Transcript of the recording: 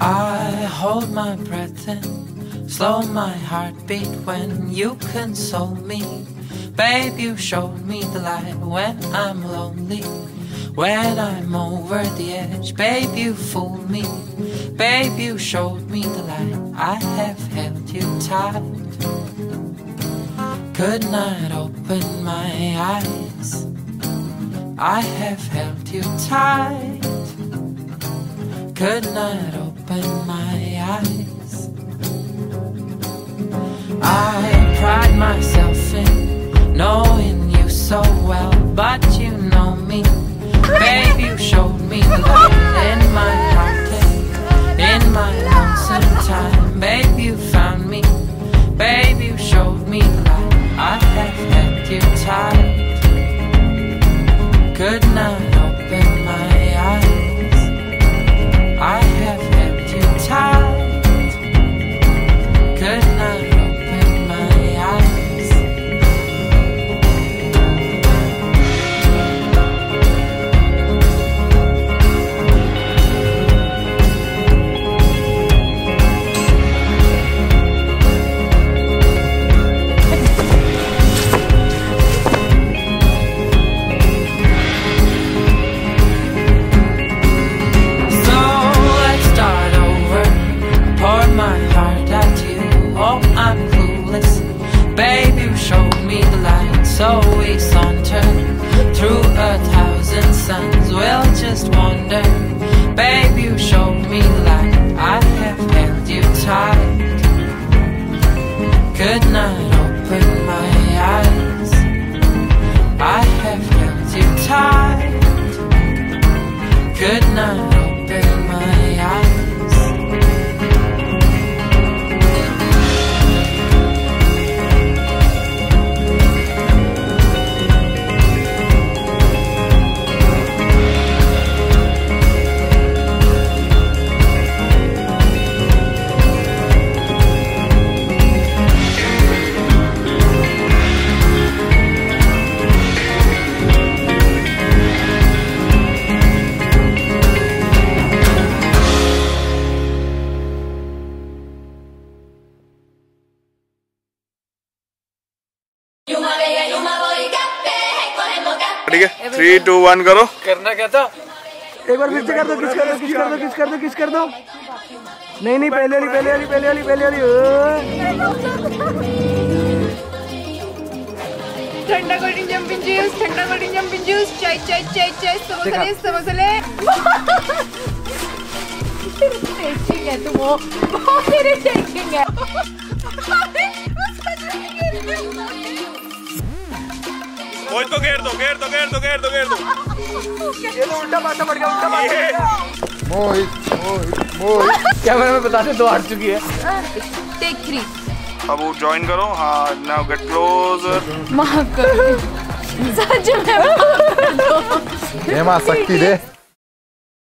I hold my breath and slow my heartbeat when you console me. Babe, you showed me the light when I'm lonely, when I'm over the edge. Babe, you fooled me. Babe, you showed me the light. I have held you tight, could not open my eyes. I have held you tight, could not open my eyes. I pride myself in knowing you so well, but you know me. Babe, you showed me the light in my heartache, in my lonesome time. Babe, you found me. Babe, you showed me the light. I have held you tight, could not open my eyes. I have held you tight, could not open my eyes. So we saunter through 1,000 suns, we'll just wander. Babe, you showed me the light. I have held you tight, could not open my eyes. I have held you tight, could not open my eyes. ठीक है 3, 2, 1 करो। करना क्या था? एक बार फिर से कर दो, किस कर दो, किस कर दो, किस कर दो, किस कर दो। नहीं नहीं, पहले वाली, पहले वाली, पहले वाली, पहले वाली। ठंडा कोल्ड जंपिंग जूस, ठंडा कोल्ड जंपिंग जूस, चाय चाय चाय चाय, समोसे समोसे। टेस्टिंग है तुम, वो मेरे टेस्टिंग है। मोहित को घेर दो, घेर दो, घेर दो, घेर दो, घेर दो। ये तो उल्टा पासा पड़ गया, उल्टा पासा पड़ गया। मोहित, मोहित, मोहित। क्या मैंने बता दे, 2 हार चुकी है। टेक 3। अब वो ज्वाइन करो। हाँ, नाउ गेट क्लोजर। सच में सकती दे।